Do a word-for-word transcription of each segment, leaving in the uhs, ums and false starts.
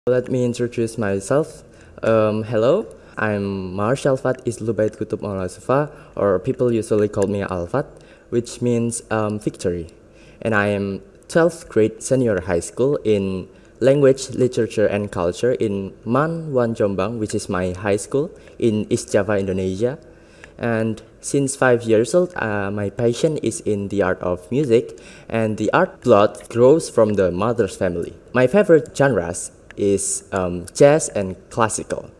Let me introduce myself. Um, hello, I'm Maharsyalfath Izlubaid Qutub Maulasufa, or people usually call me Alfath, which means um, victory. And I am twelfth grade senior high school in language, literature, and culture in Man one Jombang, which is my high school in East Java, Indonesia. And since five years old, uh, my passion is in the art of music, and the art blood grows from the mother's family. My favorite genres is um, jazz and classical.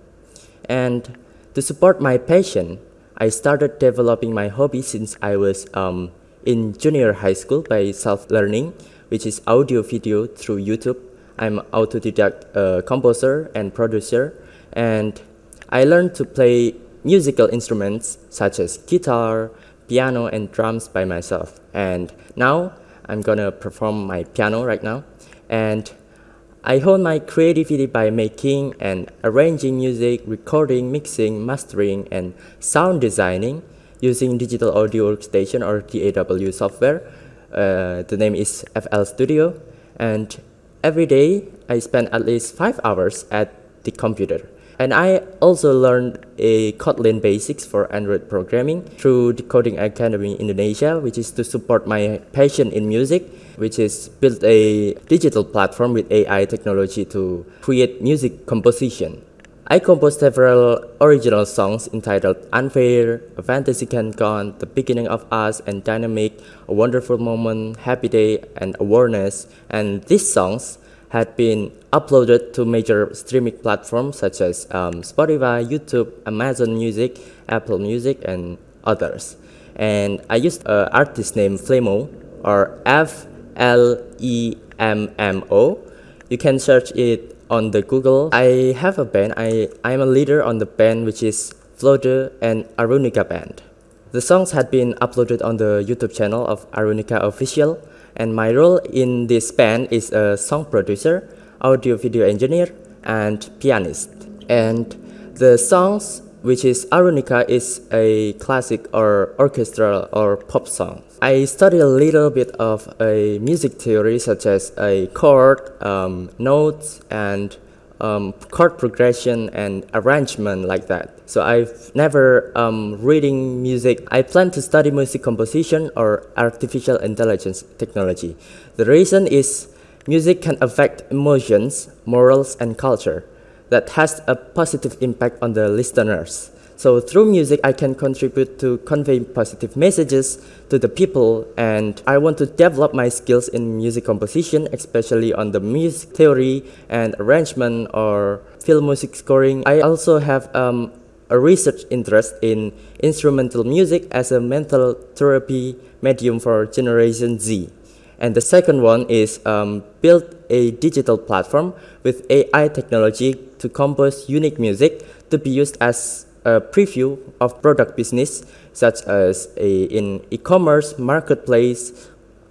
And to support my passion, I started developing my hobby since I was um, in junior high school by self-learning, which is audio video through YouTube. I'm autodidact uh, composer and producer, and I learned to play musical instruments such as guitar, piano, and drums by myself. And now I'm gonna perform my piano right now. And I hone my creativity by making and arranging music, recording, mixing, mastering, and sound designing using digital audio workstation or D A W software. Uh, the name is F L Studio. And every day I spend at least five hours at the computer. And I also learned a Kotlin basics for Android programming through the Coding Academy Indonesia, which is to support my passion in music, which is build a digital platform with A I technology to create music composition. I composed several original songs entitled Unfair, A Fantasy Can Gone, The Beginning of Us, and Dynamic, A Wonderful Moment, Happy Day, and Awareness. And these songs had been uploaded to major streaming platforms such as um, Spotify, YouTube, Amazon Music, Apple Music, and others. And I used an artist named Flemmo, or F L E M M O. You can search it on the Google. I have a band. I I'm a leader on the band, which is Flode and Arunika Band. The songs had been uploaded on the YouTube channel of Arunika Official. And my role in this band is a song producer, audio video engineer, and pianist. And the songs, which is Arunika, is a classic or orchestral or pop song. I studied a little bit of a music theory such as a chord, um, notes, and um, chord progression and arrangement like that. So I've never um, reading music. I plan to study music composition or artificial intelligence technology. The reason is music can affect emotions, morals, and culture that has a positive impact on the listeners. So through music, I can contribute to convey positive messages to the people, and I want to develop my skills in music composition, especially on the music theory and arrangement or film music scoring. I also have um, a research interest in instrumental music as a mental therapy medium for Generation Z. And the second one is um, build a digital platform with A I technology to compose unique music to be used as a preview of product business, such as a, in e-commerce, marketplace,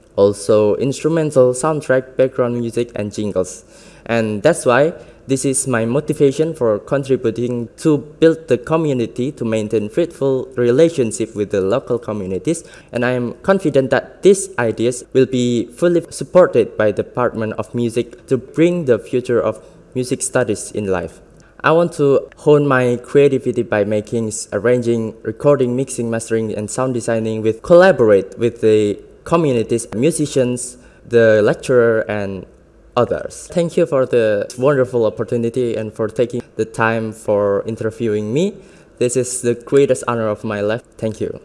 also instrumental, soundtrack, background music, and jingles. And that's why this is my motivation for contributing to build the community to maintain fruitful relationship with the local communities. And I am confident that these ideas will be fully supported by the Department of Music to bring the future of music studies in life. I want to hone my creativity by making, arranging, recording, mixing, mastering, and sound designing with collaborate with the communities, musicians, the lecturer, and others. Thank you for the wonderful opportunity and for taking the time for interviewing me. This is the greatest honor of my life. Thank you.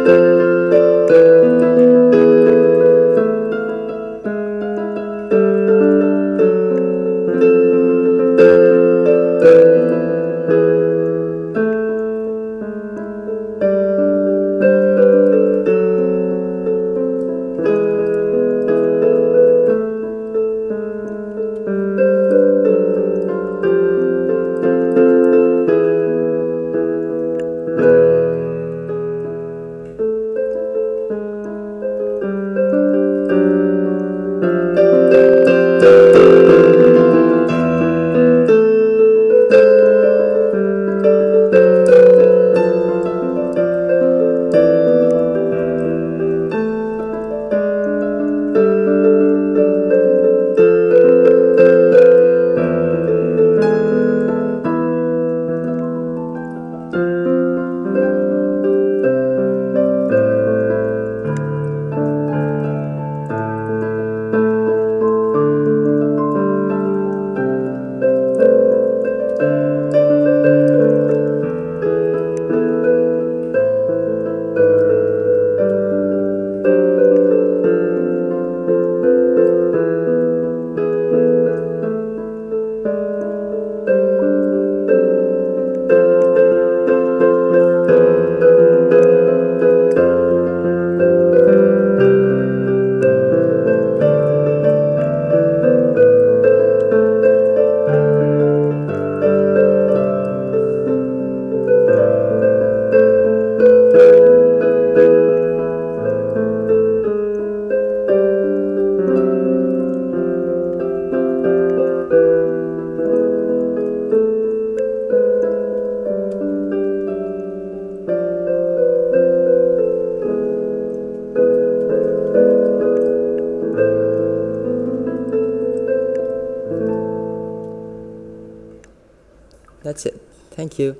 That's it. Thank you.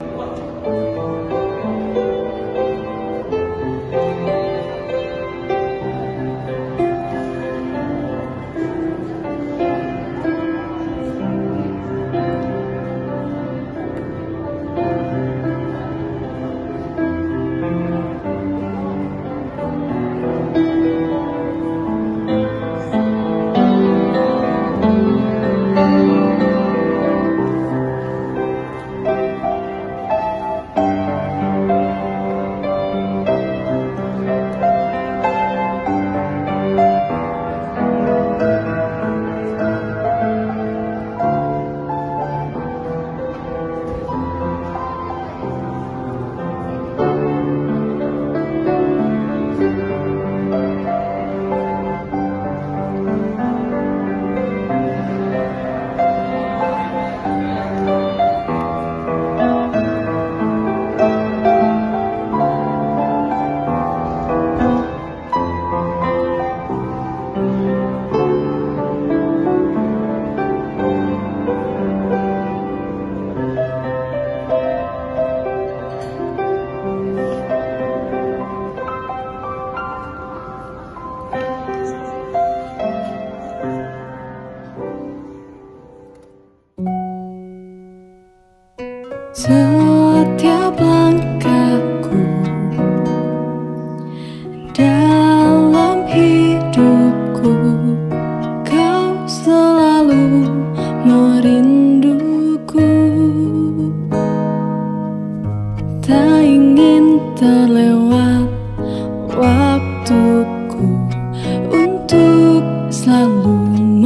Setiap langkahku dalam hidupku, kau selalu merinduku. Tak ingin terlewat waktuku untuk selalu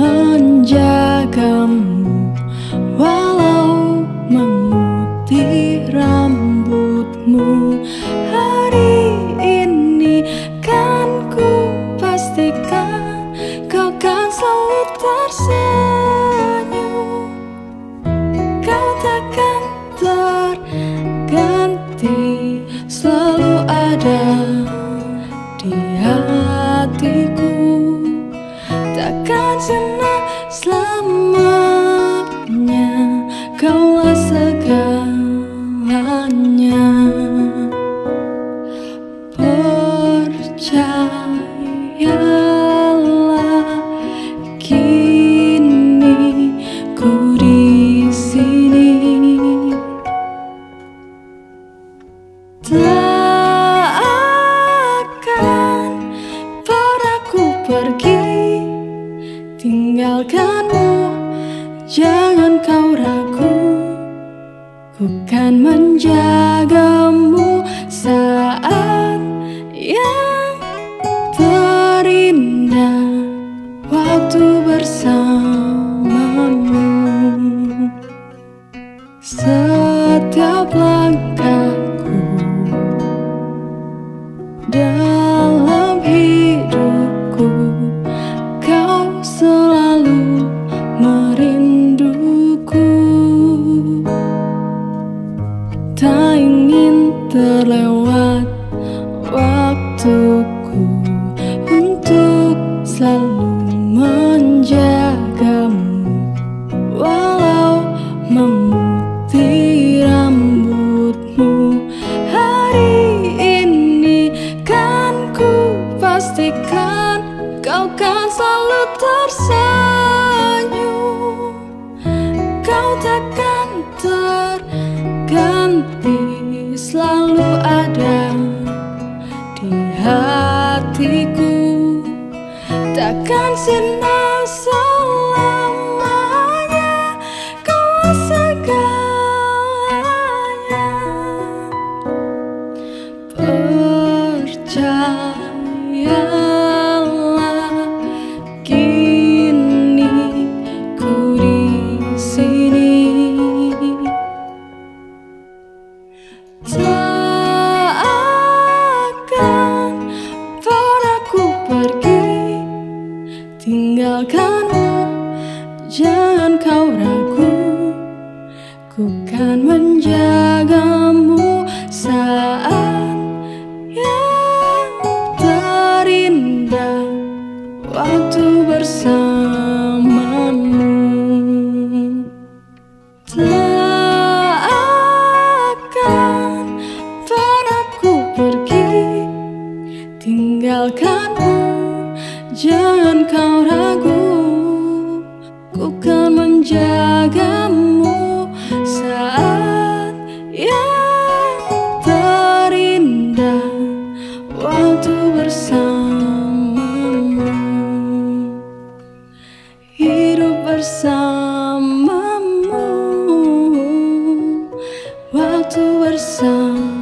menjagamu, walau memutih rambutmu. Hari ini kan ku pastikan kau kan selalu tersenyum. Kau takkan terganti, selalu ada di hatiku. Takkan senang selamanya, kaulah segalanya. Percayalah, kini ku di sini. Tak jangan kau ragu, ku kan menjagamu saat yang terindah, waktu bersamamu. Setiap langkahku dalam hidupku, kau selalu merinduku. Tak ingin terlewat waktuku untuk selalu menjagamu, walau memutih rambutmu. Hari ini kan ku pastikan kau kan selalu tersenyum, kau takkan terganti, selalu ada di hatiku. Takkan sirna selamanya, kau segalanya. Percayalah, kini ku di sini. Tak akan pernah ku pergi, tinggalkanmu, jangan kau ragu, ku kan menjagamu saat yang terindah, waktu bersamamu. Tak akan pernah ku pergi, tinggalkanmu, jangan kau ragu, ku kan menjagamu saat yang terindah, waktu bersamamu. Hidup bersamamu, waktu bersamamu.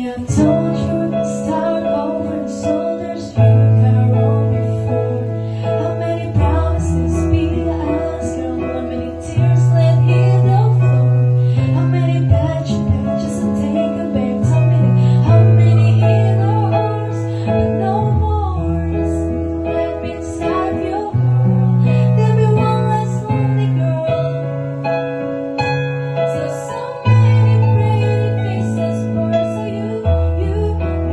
You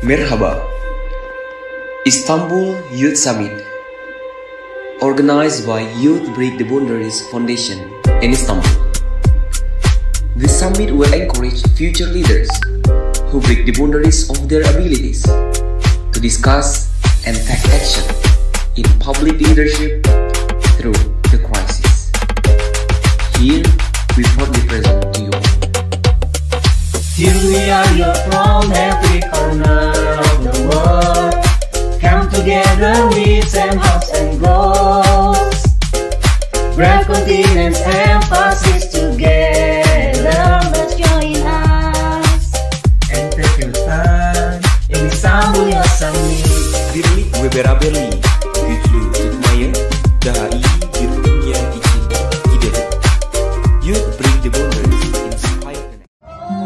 Merhaba. Istanbul Youth Summit, organized by Youth Break the Boundaries Foundation in Istanbul. The summit will encourage future leaders who break the boundaries of their abilities to discuss and take action in public leadership through the crisis. Here we proudly present to you. Here we are, you're from every corner of the world. Come together with same hopes and goals. Brave continents, emphasis together. Let's join us and take your time in Istanbul Youth Summit. Birlik ve beraberliği, güçlü tutmayı, daha iyi bir dünya için gidelim. Youth Break the Boundaries, inspire the next.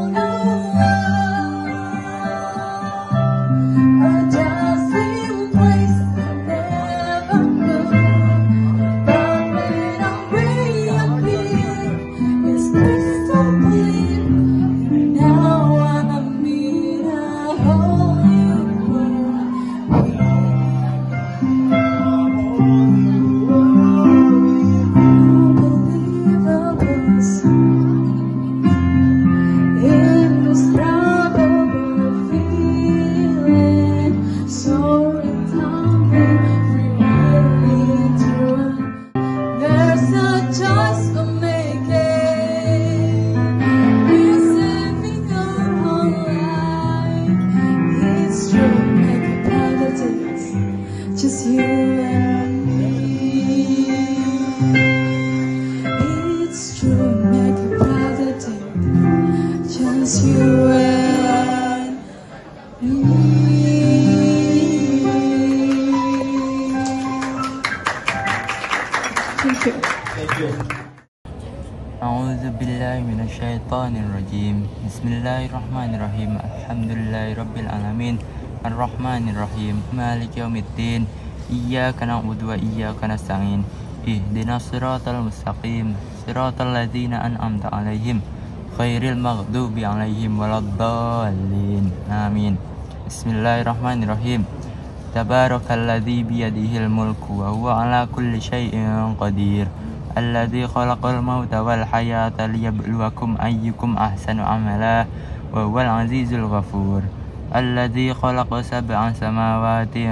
A'udzu billahi minasyaitonir rajim. Bismillahirrahmanirrahim. Alhamdulillahi rabbil alamin. Arrahmanir rahim. Maliki yaumiddin. Iyyaka na'budu wa iyyaka nasta'in. Ihdinas siratal mustaqim. Siratal ladzina an'amta 'alaihim ghairil maghdubi 'alaihim waladdallin. Amin. Bismillahirrahmanirrahim. Tabarakalladzi biyadihil mulku wa huwa 'ala kulli syai'in qadir. Alladzi khalaqal mauta wal hayata liyabluwakum ayyukum ahsanu amala wa huwal azizul ghafur. Alladzi khalaqa sab'a samawati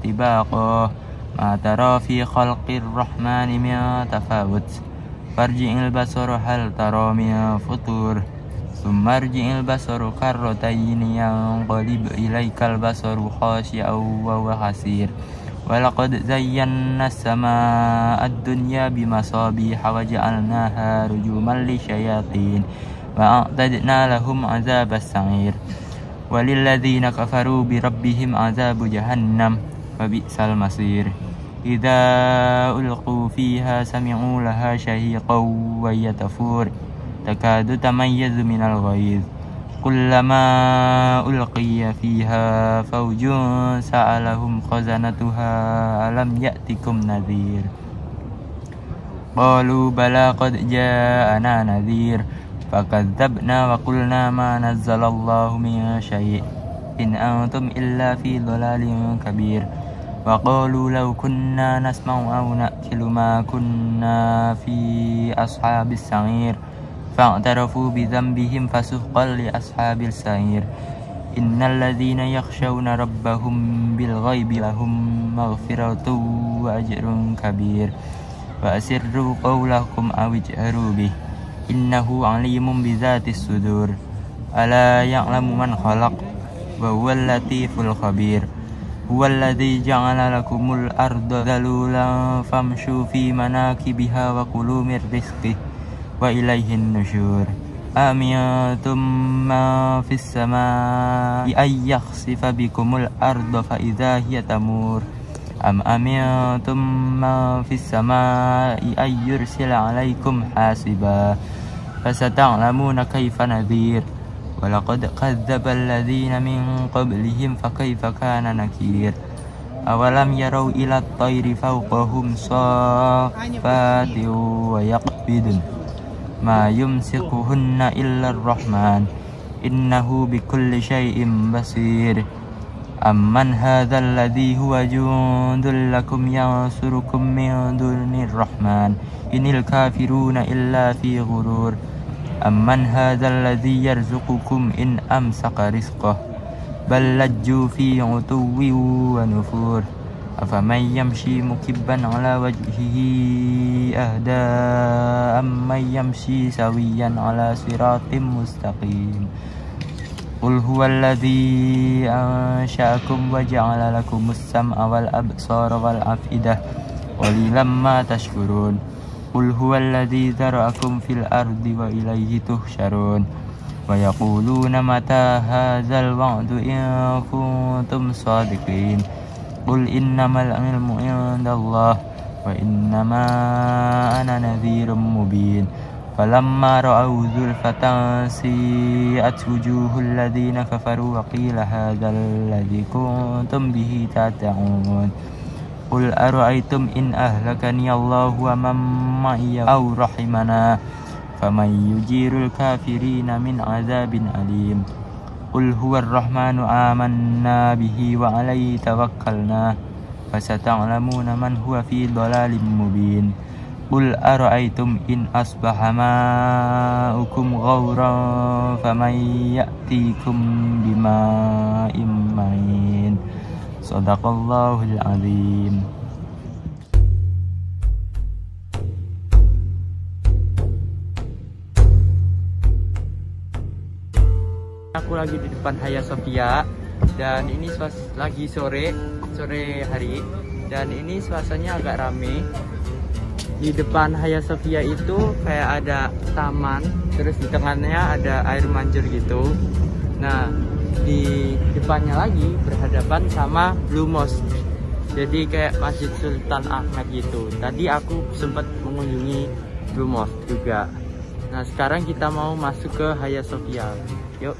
tibaqa ma tara fi khalqir rahmani min tafawut. Farji'il basara hal tara min futur. Tsumma rji'il basaru karratayn yanqalib ilaikal basaru khashi'an wa huwa hasir. Walaqad zayyana as-samaa'a ad-dunya bimasabiha wa ja'alnaha rujuman lisyayatin wa a'tadna lahum 'adzabas sa'ir. Walilladzina kafaru bi rabbihim 'adzabu jahannam wa bi'sal masir. Idza ulqu fiha sami'u laha shahiqan wa yatafur takadu tamayyazu minal ghaiz. Kullama ulqiya fiha fawjun sa'alahum khazanatuha alam ya'tikum nadhir. Qalu bala qad ja'ana nadhir fakadzabna wa qulna ma nazzalallahu min syai' in antum illa fi dhalalin kabir. Wa qalu law kunna nasma'u aw na'qilu ma kunna fi ashabis sa'ir fa'tarafu bi dhanbihim fasuhqan li ashabil sa'ir. Innal ladzina yakhshawna rabbahum bil ghaibi lahum maghfiratun wa ajrun kabir. Wa asirru qawlakum aw ijharu bih innahu 'alimun bi dzatis sudur. Ala ya'lamu man khalaq wa huwal latiful khabir. Huwal ladzi ja'ala lakumul arda dhalulan famshu fi manakibiha wa kulu mir rizqihi wa ilaihin nusyur. Amintum ma fis samaa'i ay yakhsifa bikumul arda fa idza hiya tamur. Am amintum ma fis samaa'i ay yursila 'alaikum hasiba. Fasata'lamuna kaifa nadhir. Wa laqad kadzdzaba alladzina min qablihim fa kaifa kana nakir. Awalam yarau ila at-tayri fawqahum saffati wa yaqbidun ma yumsikuhunna illa ar-rahman innahu bikulli syai'in basir. Amman hadzal ladzi huwa jundul lakum yansurukum min dunir rahman inil kafiruna illa fi ghurur. Amman hadzal ladzi yarzuqukum in amsaka rizqah bal lajju fi utuwwi wa nufur. Afaman yamshi mukibban ala wajhihi ahda amman yamshi sawiyan ala siratim mustaqim. Qul huwallazi ansha'akum wa ja'ala lakumus sam'a wal absara wal afidah qalilan ma tashkurun. Qul huwallazi zara'akum fil ardi wa ilayhi tuhsyarun. Wa yaquluna mata hadzal wa'du in kuntum shadiqin. Qul innamal ilmu indallah wa innama ana nadhirum mubin. Falamma ra'aw zulfatan si'at wujuhul ladzina kafaru wa qila hadzal ladzi kuntum bihi tata'un. Qul ara'aytum in ahlakani Allahu wa man ma'iya aw rahimana faman yujirul kafirina min azabin alim. Qul huwar rahmanu amanna bihi wa alayhi tawakkalna fasata'lamuna man huwa fi dhalalim mubin. Qul ara'aytum in asbaha ma'ukum ghauran faman ya'tikum bima'in ma'in. Shadaqallahul azim. Aku lagi di depan Hagia Sophia dan ini suas lagi sore sore hari dan ini suasananya agak rame. Di depan Hagia Sophia itu kayak ada taman, terus di tengahnya ada air mancur gitu. Nah, di depannya lagi berhadapan sama Blue Mosque. Jadi kayak Masjid Sultan Ahmed gitu. Tadi aku sempat mengunjungi Blue Mosque juga. Nah, sekarang kita mau masuk ke Hagia Sophia. Yuk.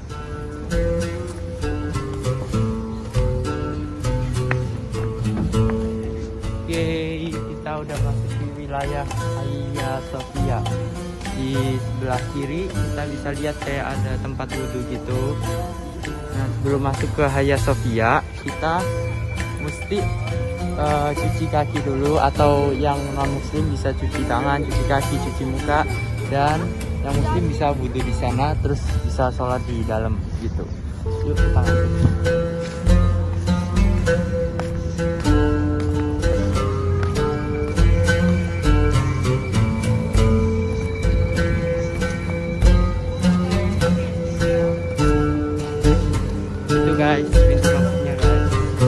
Oke, kita udah masuk di wilayah Hagia Sophia. Di sebelah kiri kita bisa lihat kayak ada tempat wudhu gitu. Nah, sebelum masuk ke Hagia Sophia, kita mesti uh, cuci kaki dulu, atau yang non muslim bisa cuci tangan, cuci kaki, cuci muka, dan yang muslim bisa wudhu di sana, terus bisa sholat di dalam gitu. Yuk kita lanjut. Itu guys, pintu masuknya guys.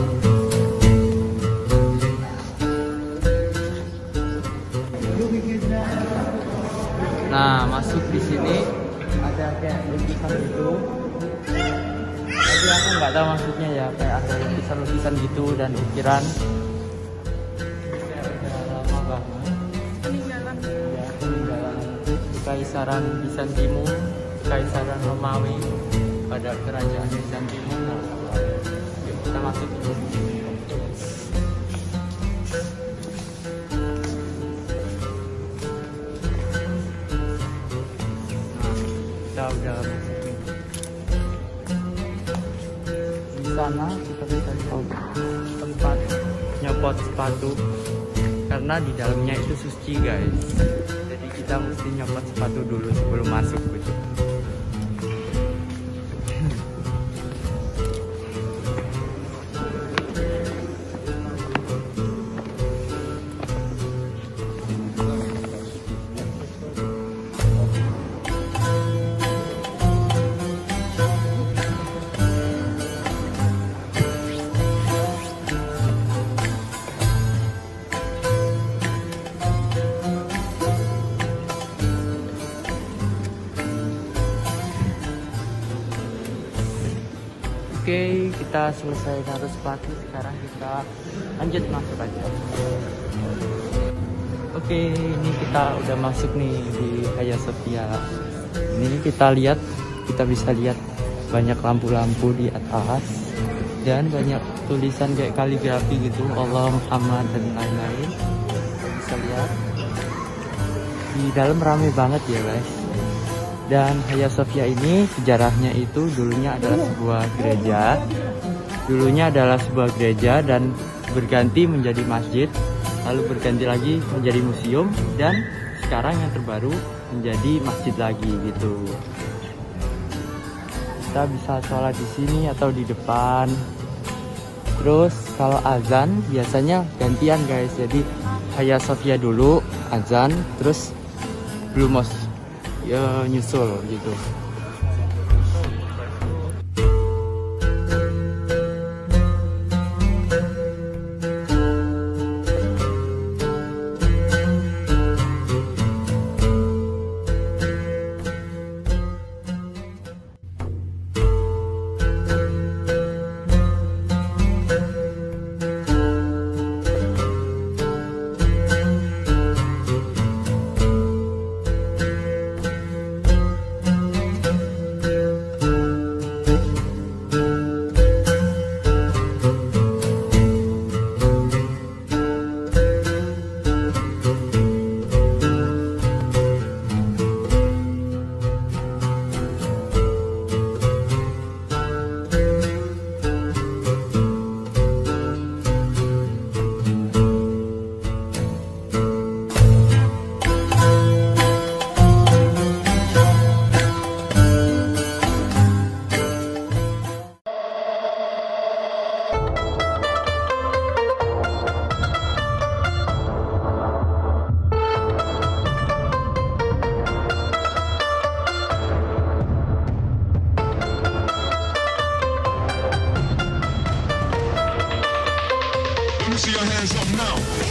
Nah, masuk di sini ada kayak lukisan gitu. Tapi aku nggak tahu maksudnya ya, kayak ada lukisan-lukisan gitu dan ukiran. Udah lama banget. Peninggalan. Ya, peninggalan Kekaisaran Bizantium, Kekaisaran Romawi pada kerajaan Bizantium. Nah, yuk kita masuk dulu. Kita udah masuk nih. Di sana kita bisa lihat tempat nyopot sepatu, karena di dalamnya itu suci guys. Jadi kita mesti nyopot sepatu dulu sebelum masuk gitu. Oke, kita selesai naruh sepatu. Sekarang kita lanjut masuk aja. Oke, ini kita udah masuk nih di Hagia Sophia. Ini kita lihat, kita bisa lihat banyak lampu-lampu di atas dan banyak tulisan kayak kaligrafi gitu, Allah Muhammad dan lain-lain. Kita bisa lihat di dalam ramai banget ya guys. Dan Hagia Sophia ini sejarahnya itu dulunya adalah sebuah gereja dulunya adalah sebuah gereja dan berganti menjadi masjid, lalu berganti lagi menjadi museum, dan sekarang yang terbaru menjadi masjid lagi gitu. Kita bisa sholat di sini atau di depan. Terus kalau azan biasanya gantian guys, jadi Hagia Sophia dulu azan, terus Blumos ya nyusul gitu. See your hands up now.